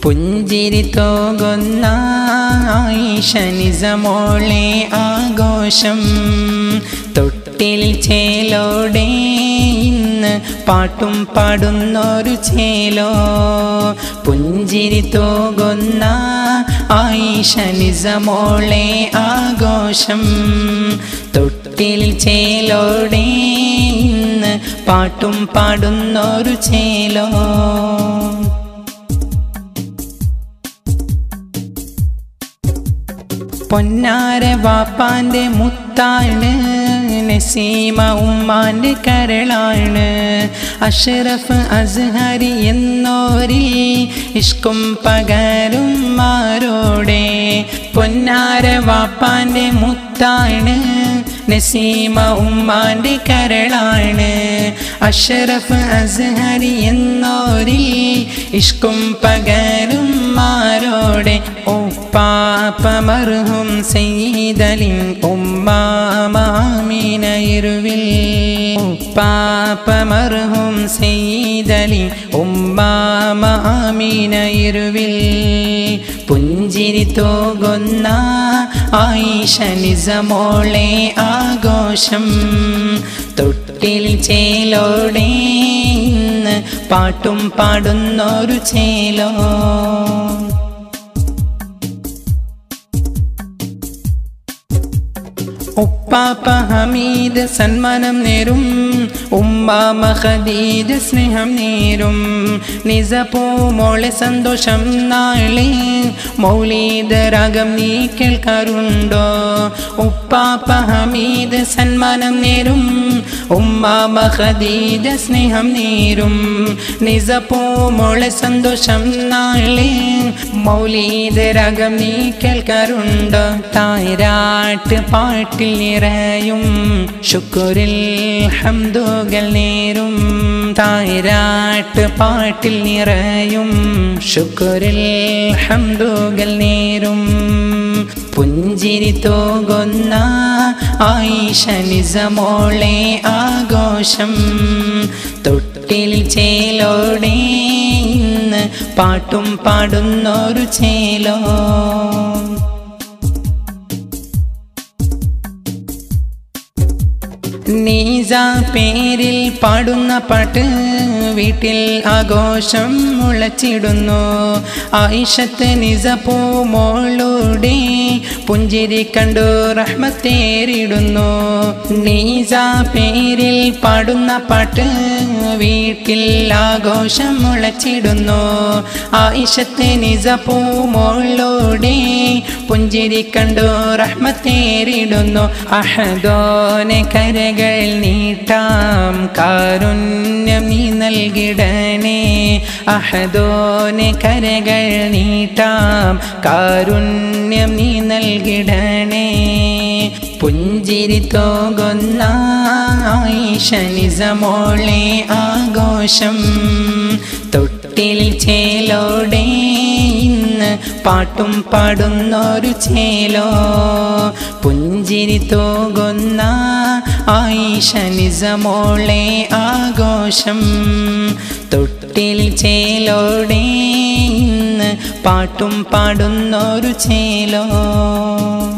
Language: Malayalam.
പുഞ്ചിരി തോകുന്ന ആയിഷ നിസമോളെ ആഘോഷം തൊട്ടിൽ ചേലോടെ ഇന്ന് പാട്ടും പാടുന്നൊരു ചേലോ പുഞ്ചിരി തോകുന്ന ആയിഷ നിസമോളെ ആഘോഷം തൊട്ടിൽ ചേലോടെ ഇന്ന് പാട്ടും പാടുന്നൊരു ചേലോ പൊന്നാര വാപ്പാൻ്റെ മുത്താണ് നസീമ ഉമ്മാൻ്റെ കരളാണ് അഷ്റഫ് അസ്ഹരി എന്നോരിൽ ഇഷ്കും പകരും മാരോടെ പൊന്നാര വാപ്പാൻ്റെ മുത്താണ് നസീമ ഉമ്മാൻ്റെ കരളാണ് അഷ്റഫ് അസ്ഹരി എന്നോരിൽ ഇഷ്കും പകരും മാരോടെ ഉപ്പാപ്പ മർഹൂം സയ്യിദലി ഉമ്മാമ ആമിന ഇരുവിൽ ഉപ്പാപ്പ മർഹൂം സയ്യിദലി ഉമ്മാമ ആമിന ഇരുവിൽ പുഞ്ചിരി തോകുന്ന ആയിഷ നിസമോളെ ആഘോഷം തൊട്ടിൽ ചേലോടെ ഇന്ന് പാട്ടും പാടുന്നൊരു ചേലോ ഉപ്പാപ്പ ഹമീദ് സന്മാനം നേരും ഉമ്മാമ ഖദീജ സ്നേഹം നേരും നിസപ്പൂ മോളെ സന്തോഷം നാളെ മൗലീദ് രാഗം നീ കേൾക്കാറുണ്ടോ ഉപ്പാപ്പ ഹമീദ് സന്മാനം നേരും ഉമ്മാമ ഖദീജ സ്നേഹം നേരും നിസപ്പൂ മോളെ സന്തോഷം നാളെ മൗലീദ് രാഗം നീ കേൾക്കാറുണ്ടോ താരാട്ട് പാട്ടിൽ നിറയും ശുക്രിൽ ഹംദുകൾ നേരും താരാട്ട് പാട്ടിൽ നിറയും ശുക്രിൽ ഹംദുകൾ നേരും പുഞ്ചിരി തോകുന്ന ആയിഷ നിസമോളെ ആഘോഷം തൊട്ടിൽ ചേലോടെ ഇന്ന് പാട്ടും പാടുന്നൊരു ചേലോ നീസ പേരിൽ പാടുന്ന പാട്ട് വീട്ടിൽ ആഘോഷം മുളച്ചിടുന്നു ആയിഷത്ത് നിസപ്പൂ മോളുടെ പുഞ്ചിരി കണ്ടു റഹ്മത്തേറിടുന്നു നീസ പേരിൽ പാടുന്ന പാട്ട് വീട്ടിൽ ആഘോഷം മുളച്ചിടുന്നു ആയിഷത്ത് നിസപ്പൂ മോളുടെ പുഞ്ചിരി കണ്ടു റഹ്മത്തേറിടുന്നു അഹദോനെ കരകൾ നീട്ടാം കാരുണ്യം നീ നൽകിടണേ അഹദോനെ കരകൾ നീട്ടാം കാരുണ്യം നീ നൽകിടണേ പുഞ്ചിരി തോകുന്ന ആയിഷ നിസമോളെ ആഘോഷം തൊട്ടിൽ ചേലോടെ ഇന്ന് പാട്ടും പാടുന്നൊരു ചേലോ പുഞ്ചിരി തോകുന്ന ആയിഷ നിസമോളെ ആഘോഷം തൊട്ടിൽ ചേലോടെ ഇന്ന് പാട്ടും പാടുന്നൊരു ചേലോ